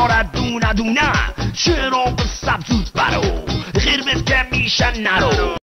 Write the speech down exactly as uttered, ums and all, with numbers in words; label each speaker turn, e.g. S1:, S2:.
S1: دارد دونه دونه، چرا به سبزود برو قرمز که میشه نرو.